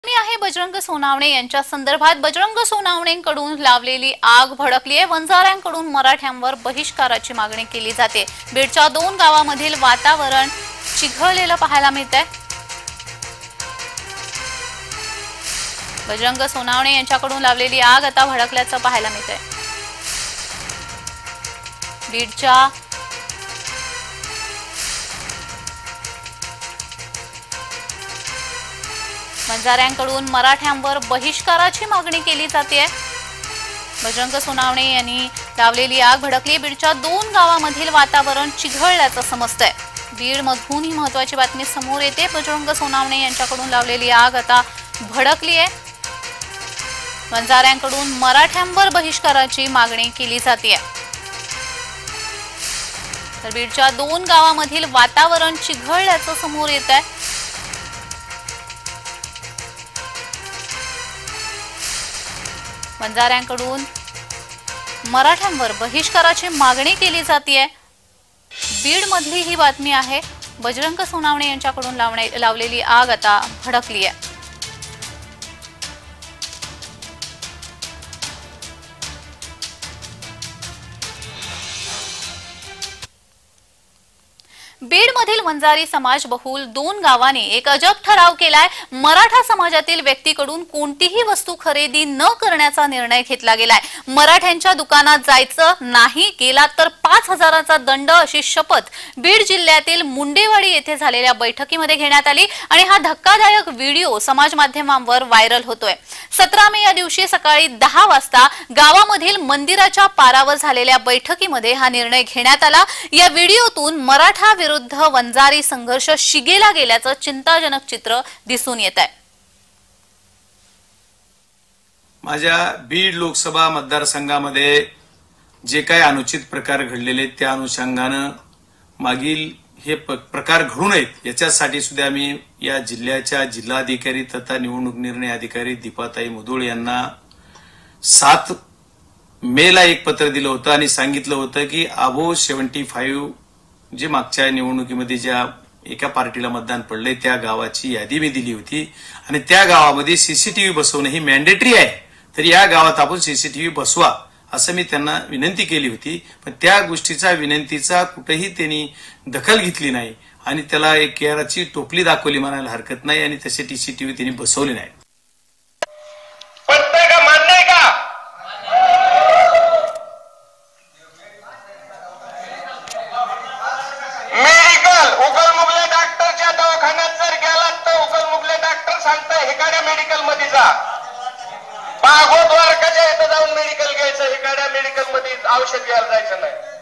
आहे बजरंग सोनावणे यांच्या संदर्भात बजरंग सोनावणेंकडून लावलेली आग भडकली आहे। वंजाऱ्यांकडून मराठ्यांवर बहिष्काराची मागणी केली जाते। बीडच्या 2 गावांमधील वातावरण चिघळलेलं पाहायला मिळतंय। बजरंग सोनावणे यांच्याकडून लावलेली आग आता भडकल्याचं पाहायला मिळतंय। बीडच्या वंजाऱ्यांकडून मराठ्यांवर बहिष्काराची मागणी केली जाते। बजरंग सोनावणे यांनी लावलेली आग भडकली। बीडच्या 2 गावांमधील वातावरण चिघळल्याचं समजतंय। बीडमधून ही महत्त्वाची बातमी समोर येते। बजरंग सोनावणे यांच्याकडून लावलेली आग आता भडकली आहे। वंजाऱ्यांकडून मराठ्यांवर बहिष्काराची मागणी केली जाते। तर बीडच्या 2 गावांमधील वातावरण चिघळल्याचं समोर येत आहे। वंजाऱ्यांकडून मराठ्यांवर बहिष्काराची मागणी केली जाते। बीडमधली ही बातमी आहे। बजरंग सोनावणे यांच्याकडून लावलेली आग आता भडकली आहे। बीडमधील वंजारी समाज बहुल 2 गावांनी एक अजब ठराव केलाय। मराठा समाजातील व्यक्तीकडून कोणतीही वस्तू खरेदी न करण्याचा निर्णय घेतला गेलाय। मराठ्यांच्या दुकानात जायचं नाही, गेला तर 5000चा दंड अशी शपथ बीड जिल्ह्यातील मुंडेवाडी येथे झालेल्या बैठकीमध्ये घेण्यात आली आणि हा धक्कादायक व्हिडिओ समाज माध्यमांवर व्हायरल होतोय। 17 मे या दिवशी सकाळी 10 वाजता गावामधील मंदिराच्या पारावर झालेल्या बैठकीमध्ये हा निर्णय घेण्यात आला। या व्हिडिओतून मराठा विरुद्ध वंजारी संघर्ष शिगेला गेल्याचं चिंताजनक चित्र दिसून येत आहे। माझ्या बीड लोकसभा मतदारसंघामध्ये जे काही अनुचित प्रकार घडलेले त्या अनुषंगाने मागील हे प्रकार घडू नयेत याच्यासाठी सुद्धा मी या जिल्ह्याच्या जिल्हाधिकारी तथा निवडणूक निर्णय अधिकारी दीपाताई मुधोळ यांना 7 मेला एक पत्र दिलं होतं आणि सांगितलं होतं की अबोव 75 जे मागच्या निवडणुकीमध्ये ज्या एका पार्टीला मतदान पडले त्या गावाची यादी मी दिली होती आणि त्या गावामध्ये सीसीटीव्ही बसवणं ही मॅन्डेटरी आहे। तर या गावात आपण सीसीटीव्ही बसवा असं मी त्यांना विनंती केली होती, पण त्या गोष्टीचा विनंतीचा कुठेही त्यांनी दखल घेतली नाही आणि त्याला एक केराची टोपली दाखवली म्हणायला हरकत नाही आणि तसे सीसीटीव्ही त्यांनी बसवले नाही। मेडिकल मध्ये जा, बागोद्वारकाच्या इथं जाऊन मेडिकल घ्यायचं, हिकाड्या मेडिकल मध्ये औषध घ्यायला जायचं नाही।